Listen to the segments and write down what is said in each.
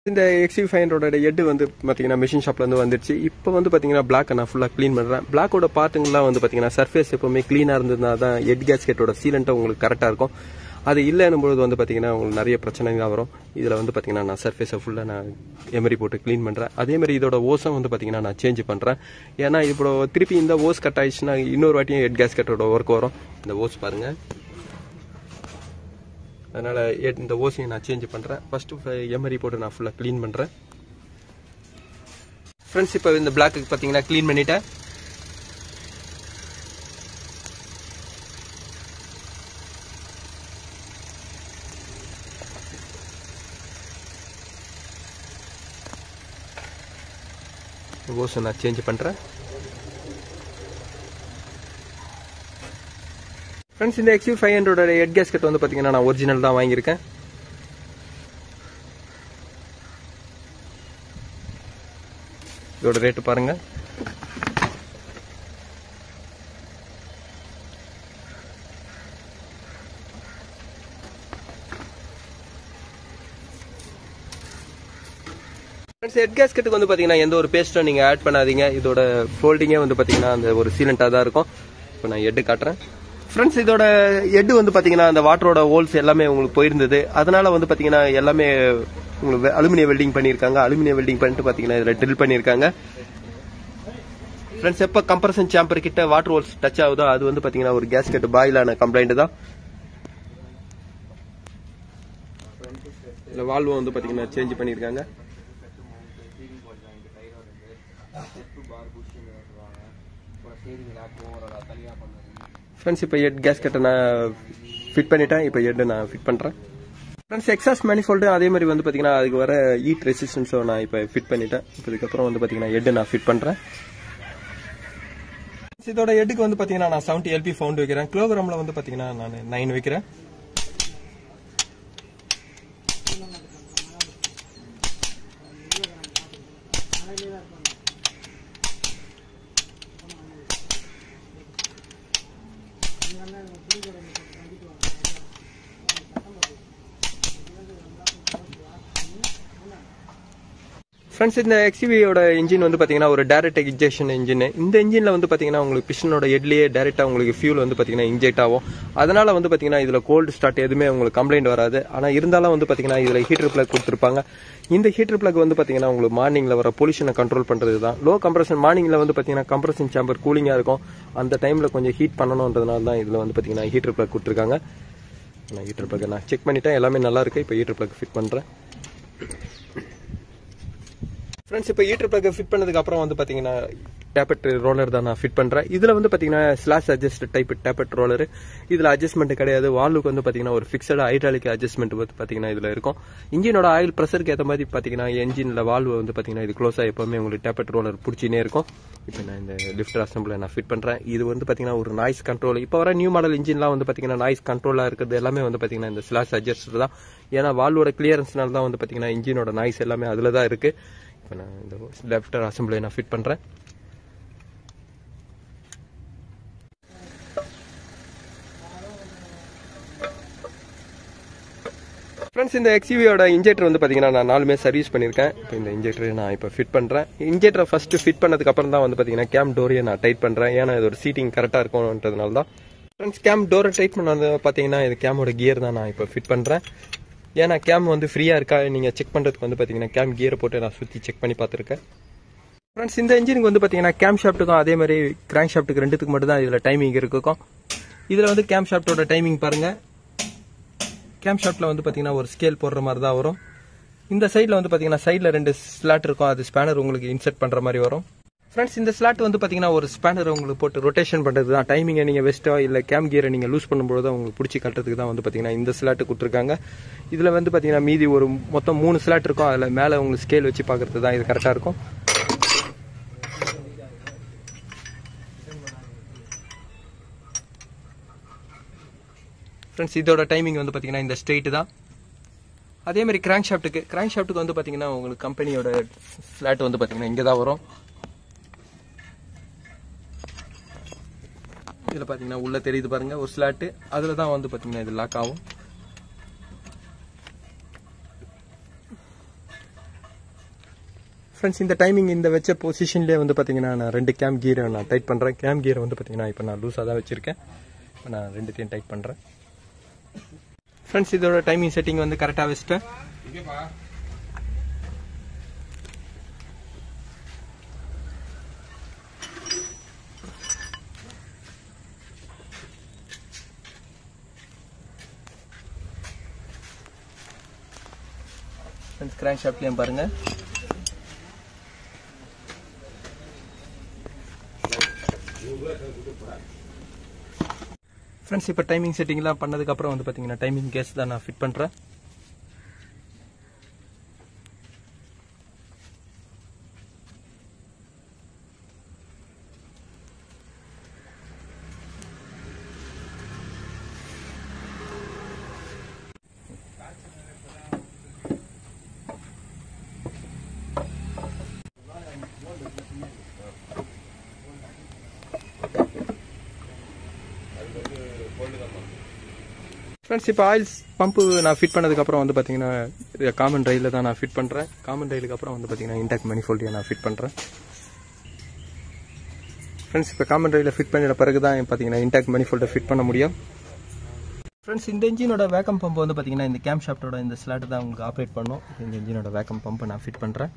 இந்த Xuv500 head வந்து பாத்தீங்கன்னா மெஷின் ஷாப்ல இருந்து வந்துருச்சு. இப்போ வந்து பாத்தீங்கன்னா பிளாக் நான் ஃபுல்லா க்ளீன் பண்றேன். பிளாக்கோட பார்ட்டுங்கலாம் வந்து பாத்தீங்கன்னா சர்ஃபேஸ் எப்பவுமே க்ளீனா இருந்ததுனா தான் ஹெட் கேஸ்கெட்டோட சீலண்ட் உங்களுக்கு கரெக்டா இருக்கும். அது இல்லைன்னும் பொழுது வந்து பாத்தீங்கன்னா உங்களுக்கு நிறைய பிரச்சனைகள் வரும். இதுல வந்து பாத்தீங்கன்னா நான் சர்ஃபேஸை ஃபுல்லா நான் எமரி போட்டு க்ளீன் பண்றேன். அதே மாதிரி இதோட ஓஸும் வந்து பாத்தீங்கன்னா நான் சேஞ்ச் பண்றேன். ஏன்னா இப்போ திருப்பி இந்த ஓஸ் கட் ஆயிடுச்சுன்னா இன்னொரு வாட்டியும் ஹெட் கேஸ்கெட்டோட ஒர்க் வரும். இந்த ஓஸ் பாருங்க. அதனால இந்த ஓஸையும் நான் சேஞ்ச் பண்றேன். ஃபர்ஸ்ட் எமரி போட்டு நான் ஃபுல்லா க்ளீன் பண்றேன். ஃப்ரெண்ட்ஸ் இப்போ இந்த பிளாக்கு பாத்தீங்கன்னா க்ளீன் பண்ணிட்டேன். ஓஸை நான் சேஞ்ச் பண்றேன். ஃப்ரெண்ட்ஸ் இந்த Xuv500 ஹெட் கேஸ்கெட் வந்து பாத்தீங்கன்னா நான் ஒரிஜினல் தான் வாங்கியிருக்கேன். இதோட ரேட்டு பாருங்க. ஹெட் கேஸ்கெட்டுக்கு வந்து பாத்தீங்கன்னா எந்த ஒரு பேஸ்டும் நீங்க ஆட் பண்ணாதீங்க. இதோட ஃபோல்டிங்கே வந்து பாத்தீங்கன்னா அந்த ஒரு சீலண்டா தான் இருக்கும். இப்போ நான் ஹெட் காட்டுறேன். ஃப்ரெண்ட்ஸ் இதோட ஹெட் வந்து பாத்தீங்கன்னா அந்த வாட்டரோட ஹோல்ஸ் எல்லாமே உங்களுக்கு போயிருந்தது. அதனால வந்து பாத்தீங்கன்னா எல்லாமே உங்களுக்கு அலுமினியம் வெல்டிங் பண்ணியிருக்காங்க. அலுமினியம் வெல்டிங் பண்ணிட்டு பாத்தீங்கன்னா இதுல ட்ரில் பண்ணியிருக்காங்க. ஃப்ரெண்ட்ஸ் எப்ப கம்ப்ரஷன் சேம்பர் கிட்ட வாட்டர் ஹோல்ஸ் டச் ஆகுதோ அது வந்து பாத்தீங்கன்னா ஒரு கேஸ்கெட் பாயிலான கம்ப்ளைண்ட் தான். இதுல வால்வும் வந்து பாத்தீங்கன்னா சேஞ்ச் பண்ணியிருக்காங்க. ஃப்ரெண்ட்ஸ் இப்போ ஹெட் கேஸ்கெட்டை நான் ஃபிட் பண்ணிட்டேன். இப்போ ஹெட் நான் ஃபிட் பண்றேன். ஃப்ரெண்ட்ஸ் எக்ஸாஸ்ட் மேனிஃபோல்டு அதே மாதிரி வந்து பாத்தீங்கன்னா அதுக்கு வர ஹீட் ரெசிஸ்டன்ஸை நான் இப்போ ஃபிட் பண்ணிட்டேன். இப்போ இதுக்கப்புறம் வந்து பாத்தீங்கன்னா ஹெட் நான் ஃபிட் பண்றேன். இதோட ஹெட்டுக்கு வந்து பாத்தீங்கன்னா நான் 70 LP ஃபவுண்ட் வைக்கிறேன். கிலோகிராம்ல வந்து பாத்தீங்கன்னா நான் 9 வைக்கிறேன். ஃப்ரெண்ட்ஸ் இந்த XUV-யோட இன்ஜின் வந்து பாத்தீங்கன்னா ஒரு டைரக்ட் இன்ஜெக்ஷன் இன்ஜின். இந்த இன்ஜின்ல வந்து பாத்தீங்கன்னா உங்களுக்கு பிஸ்டனோட ஹெட்லயே டைரக்டா உங்களுக்கு ஃபியூல் வந்து பாத்தீங்கன்னா இன்ஜெக்ட் ஆகும். அதனால வந்து பாத்தீங்கன்னா இதுல கோல்டு ஸ்டார்ட் எதுவுமே உங்களுக்கு கம்ப்ளைண்ட் வராது. ஆனா இருந்தாலும் வந்து பாத்தீங்கன்னா இதுல ஹீட்டர் பிளக் கொடுத்துருப்பாங்க. இந்த ஹீட்டர் பிளக் வந்து பாத்தீங்கன்னா உங்களுக்கு மார்னிங்ல வர பொல்யூஷனை கண்ட்ரோல் பண்றது தான். லோ கம்ப்ரஷன் மார்னிங்ல வந்து பாத்தீங்கன்னா கம்ப்ரஷன் சேம்பர் கூலிங்கா இருக்கும். அந்த டைம்ல கொஞ்சம் ஹீட் பண்ணணும்ன்றதுனால தான் இதுல வந்து பாத்தீங்கன்னா ஹீட்டர் பிளக் கொடுத்துருக்காங்க. நான் ஹீட்டர் பிளக் நான் செக் பண்ணிட்டேன். எல்லாமே நல்லா இருக்கு. இப்போ ஹீட்டர் பிளக் ஃபிட் பண்றேன். ஃப்ரெண்ட்ஸ் இப்போ ஹீட்டர் பிளக் ஃபிட் பண்ணதுக்கு அப்புறம் வந்து பாத்தீங்கன்னா டேப்பட் ரோலர் தான் நான் ஃபிட் பண்றேன். இதுல வந்து பாத்தீங்கன்னா slash adjust type tappet roller. இதுல அட்ஜஸ்ட்மெண்ட் கிடையாது. வால்வுக்கு வந்து பாத்தீங்கன்னா ஒரு ஃபிக்ஸட் ஹைட்ராலிக் அட்ஜஸ்ட்மெண்ட் வந்து பாத்தீங்கன்னா இதுல இருக்கும். இன்ஜினோட ஆயில் பிரஷருக்கு ஏற்ற மாதிரி பாத்தீங்கன்னா என்ஜின்ல வால்வு வந்து பாத்தீங்கன்னா இது க்ளோஸா எப்பவுமே உங்களுக்கு டேப்பட் ரோலர் பிடிச்சினே இருக்கும். இப்போ நான் இந்த லிஃப்டர் அசம்பிளை நான் ஃபிட் பண்றேன். இது வந்து பாத்தீங்கன்னா ஒரு நாய்ஸ் கண்ட்ரோல். இப்போ வர நியூ மாடல் இன்ஜின்லாம் வந்து பாத்தீங்கன்னா நாய்ஸ் கண்ட்ரோலா இருக்குது எல்லாமே வந்து பாத்தீங்கன்னா இந்த ஸ்லாஷ் அட்ஜஸ்டர் தான். ஏன்னா வால்வோட கிளியரன்ஸ்னால தான் வந்து பாத்தீங்கன்னா இன்ஜினோட நாய்ஸ் எல்லாமே அதுல தான் இருக்கு. இப்போ நான் இந்த லிஃப்டர் அசம்பிளை நான் ஃபிட் பண்றேன். ஃப்ரெண்ட்ஸ் இந்த XUV-யோட இன்ஜெக்டர் வந்து பாத்தீங்கன்னா நான் 4 சர்வீஸ் பண்ணியிருக்கேன். இப்போ இந்த இன்ஜெக்டரை நான் இப்போ ஃபிட் பண்றேன். இன்ஜெக்டரை ஃபர்ஸ்ட் ஃபிட் பண்ணதுக்கு அப்புறம் தான் வந்து பாத்தீங்கன்னா கேம் டோரையை நான் டைட் பண்றேன். ஏன்னா இது ஒரு சீட்டிங் கரெக்டா இருக்கும்ன்றதுனால தான். ஃப்ரெண்ட்ஸ் கேம் டோரை டைட் பண்ணது பாத்தீங்கன்னா இது கேமோட கியர் தான் நான் இப்போ ஃபிட் பண்றேன். ஏன்னா கேம் வந்து ஃப்ரீயா இருக்கா நீங்க செக் பண்றதுக்கு வந்து பாத்தீங்கன்னா கேம் கியரை போட்டு நான் சுத்தி செக் பண்ணி பார்த்துருக்கேன். ஃப்ரெண்ட்ஸ் இந்த இன்ஜினுக்கு வந்து பாத்தீங்கன்னா கேம் ஷாஃப்ட்டுக்கும் அதே மாதிரி கிராங்க் ஷாஃப்ட்டுக்கு ரெண்டுத்துக்கு மட்டும் தான் இதுல டைமிங் இருக்கும். இதுல வந்து கேம் ஷாஃப்ட்டோட டைமிங் பாருங்க. கேம் ஷாஃப்ட்ல வந்து பாத்தீங்கன்னா ஒரு ஸ்கேல் போடுற மாதிரி தான் வரும். இந்த சைட்ல வந்து பாத்தீங்கன்னா சைட்ல 2 ஸ்லாட் இருக்கும். அது ஸ்பேனர் உங்களுக்கு இன்செர்ட் பண்ற மாதிரி வரும். ஃப்ரெண்ட்ஸ் இந்த ஸ்லாட் வந்து பாத்தீங்கன்னா ஒரு ஸ்பேனர் உங்களுக்கு போட்டு ரொட்டேஷன் பண்றது தான். டைமிங்கை நீங்க வெஸ்டோ இல்ல கேம் கியரை நீங்க லூஸ் பண்ணும்போது உங்களுக்கு பிடிச்சி கட்டுறதுக்கு தான் வந்து பாத்தீங்கன்னா இந்த ஸ்லாட் கொடுத்துருக்காங்க. இதுல வந்து பாத்தீங்கன்னா மீதி ஒரு மொத்தம் 3 ஸ்லாட் இருக்கும். அதுல மேல உங்களுக்கு ஸ்கேல் வச்சு பாக்குறது தான் இது கரெக்டா இருக்கும். ஃப்ரெண்ட்ஸ் இதோட டைமிங் வந்து பாத்தீங்கன்னா இந்த ஸ்ட்ரெயிட் தான். அதே மாதிரி கிராங்க் ஷாஃப்ட்டுக்கு வந்து பாத்தீங்கன்னா உங்களுக்கு கம்பெனியோட ஸ்லாட் வந்து பாத்தீங்கன்னா இங்க தான் வரும். இதுல பாத்தீங்கன்னா உள்ள தெரியுது பாருங்க ஒரு ஸ்லாட். அதுல தான் வந்து பாத்தீங்கன்னா இது லாக் ஆகும். ஃப்ரெண்ட்ஸ் இந்த டைமிங் இந்த வச்ச பொசிஷன்லேயே வந்து பார்த்தீங்கன்னா நான் 2 கேம் கீரை நான் டைட் பண்ணுறேன். கேம் கீரை வந்து பார்த்தீங்கன்னா இப்போ நான் லூஸாக தான் வச்சுருக்கேன். இப்போ நான் 2த்தையும் டைட் பண்ணுறேன். ஃப்ரெண்ட்ஸ் இதோட டைமிங் செட்டிங் வந்து கரெக்டாக வச்சுட்டேன். ஃப்ரெண்ட்ஸ் கிராங்க் ஷாஃப்ட்லையும் பாருங்கள். ஃப்ரெண்ட்ஸ் இப்போ டைமிங் செட்டிங்லாம் பண்ணதுக்கப்புறம் வந்து பார்த்தீங்கன்னா டைமிங் கேஸ் தான் நான் ஃபிட் பண்ணுறேன். ஃப்ரெண்ட்ஸ் இப்போ ஆயில் பம்பு நான் ஃபிட் பண்ணதுக்கப்புறம் வந்து பார்த்தீங்கன்னா காமன் ரயிலில் தான் நான் ஃபிட் பண்ணுறேன். காமன் ரயிலுக்கு அப்புறம் வந்து பார்த்தீங்கன்னா இன்டாக் மணிஃபோல்டியை நான் ஃபிட் பண்ணுறேன். ஃப்ரெண்ட்ஸ் இப்போ காமன் ரயிலில் ஃபிட் பண்ணின பிறகு தான் பார்த்தீங்கன்னா இன்டாக் மணிஃபோல்டை ஃபிட் பண்ண முடியும். ஃப்ரெண்ட்ஸ் இந்த இன்ஜினோட வேக்கம் பம்பு வந்து பார்த்தீங்கன்னா இந்த கேம் ஷாஃப்டோட இந்த ஸ்லாட் தான் உங்களுக்கு ஆப்ரேட் பண்ணும். இந்த இன்ஜினோட வேக்கம் பம்பை நான் ஃபிட் பண்ணுறேன்.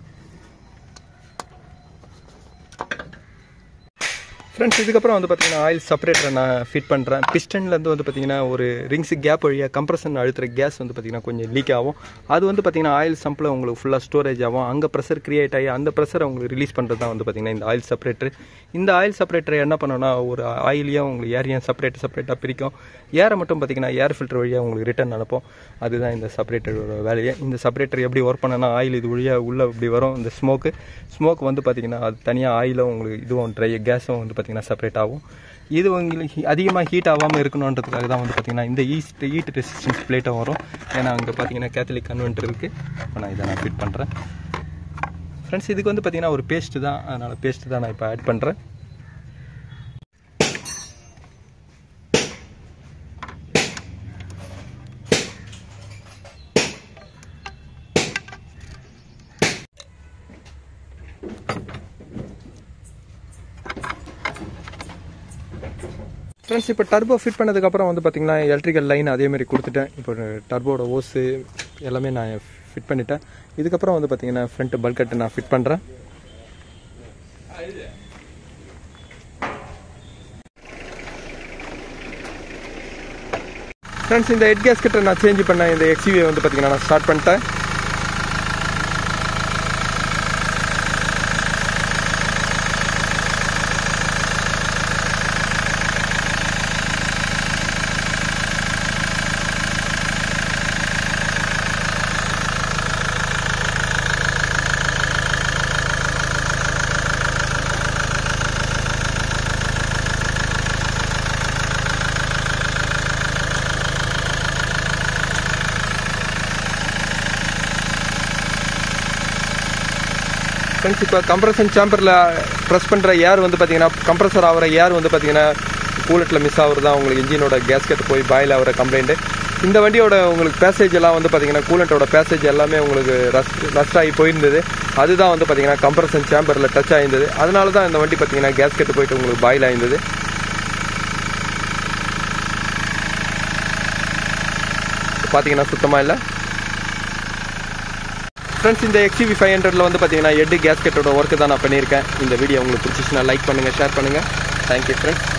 ஃப்ரெண்ட்ஸ் இதுக்கப்புறம் வந்து பார்த்தீங்கன்னா ஆயில் செப்பரேட்டரை நான் ஃபிட் பண்ணுறேன். பிஸ்டன்லேருந்து வந்து பார்த்தீங்கன்னா ஒரு ரிங்ஸு கேப் வழியாக கம்ப்ரஷன் அழுத்துற கேஸ் வந்து பார்த்தீங்கன்னா கொஞ்சம் லீக் ஆகும். அது வந்து பார்த்தீங்கன்னா ஆயில் சம்பில் உங்களுக்கு ஃபுல்லாக ஸ்டோரேஜ் ஆகும். அங்கே ப்ரெஷர் கிரியேட் ஆகி அந்த ப்ரெஷரை உங்களுக்கு ரிலீஸ் பண்ணுறது தான் வந்து பார்த்தீங்கன்னா இந்த ஆயில் செப்பரேட்டர். இந்த ஆயில் செப்பரேட்டரை என்ன பண்ணோன்னா ஒரு ஆயிலையும் உங்களுக்கு ஏரையும் செப்பரேட்டாக பிரிக்கும். ஏரை மட்டும் பார்த்தீங்கன்னா ஏர் ஃபில்டர் வழியாக உங்களுக்கு ரிட்டர்ன் அனுப்போம். அதுதான் இந்த செப்பரேட்டரோட வேலையை. இந்த செப்பரேட்டர் எப்படி ஒர்க் பண்ணனா ஆயில் இது வழியாக உள்ளே இப்படி வரும். இந்த ஸ்மோக் வந்து பார்த்தீங்கன்னா அது தனியாக ஆயிலும் உங்களுக்கு இதுவும் ட்ரை கேஸும் வந்து செப்பரேட் ஆகும். இது உங்களுக்கு அதிகமாக ஹீட் ஆகாமல் இருக்கணுன்றதுக்காக தான் வந்து பார்த்தீங்கன்னா இந்த ஹீட் ரெசிஸ்டன்ஸ் பிளேட்டும் வரும். ஏன்னா அங்கே பார்த்தீங்கன்னா கேத்தலிக் கன்வெர்ட்டர் இருக்குது. இப்போ நான் இதை நான் ஃபிட் பண்ணுறேன். ஃப்ரெண்ட்ஸ் இதுக்கு வந்து பார்த்தீங்கன்னா ஒரு பேஸ்ட்டு தான், அதனால் பேஸ்ட்டு தான் நான் இப்போ ஆட் பண்ணுறேன். ஃப்ரெண்ட்ஸ் இப்போ டர்போ ஃபிட் பண்ணதுக்கப்புறம் வந்து பார்த்தீங்கன்னா எலக்ட்ரிக்கல் லைன் அதேமாதிரி கொடுத்துட்டேன். இப்போ டர்போட ஓஸு எல்லாமே நான் ஃபிட் பண்ணிட்டேன். இதுக்கப்புறம் வந்து பார்த்தீங்கன்னா ஃப்ரண்ட் பல்கட்டு நான் ஃபிட் பண்ணுறேன். ஃப்ரெண்ட்ஸ் இந்த ஹெட் கேஸ்கெட்டை நான் சேஞ்ச் பண்ணேன். இந்த எக்ஸ்யூவி வந்து பார்த்தீங்கன்னா நான் ஸ்டார்ட் பண்ணிட்டேன். ஃப்ரெண்ட்ஸ் இப்போ கம்ப்ரஷன் சேம்பரில் ப்ரெஸ் பண்ணுற ஏர் வந்து பார்த்தீங்கன்னா கம்ப்ரஸர் ஆகிற ஏர் வந்து பார்த்தீங்கன்னா கூலட்டில் மிஸ் ஆகுறது தான் உங்களுக்கு இன்ஜினோட கேஸ்கெட் போய் பாயில் ஆகிற கம்ப்ளைண்ட்டு. இந்த வண்டியோட உங்களுக்கு பேசேஜ் எல்லாம் வந்து பார்த்தீங்கன்னா கூலண்டோட பேசேஜ் எல்லாமே உங்களுக்கு ரஸ்ட் ஆகி போயிருந்தது. அதுதான் வந்து பார்த்தீங்கன்னா கம்ப்ரஷன் சேம்பரில் டச் ஆகிருந்தது. அதனால தான் இந்த வண்டி பார்த்தீங்கன்னா கேஸ்கெட் போயிட்டு உங்களுக்கு பாயில் ஆயிருந்தது. பார்த்தீங்கன்னா சுத்தமாக இல்லை. ஃப்ரெண்ட்ஸ் இந்த Xuv500 வந்து பார்த்தீங்கன்னா ஹெட் கேஸ்கெட்டோட ஒர்க்கு தான் நான் பண்ணியிருக்கேன். இந்த வீடியோ உங்களுக்கு பிடிச்சிச்சுன்னா லைக் பண்ணுங்கள், ஷேர் பண்ணுங்கள். Thank you friends.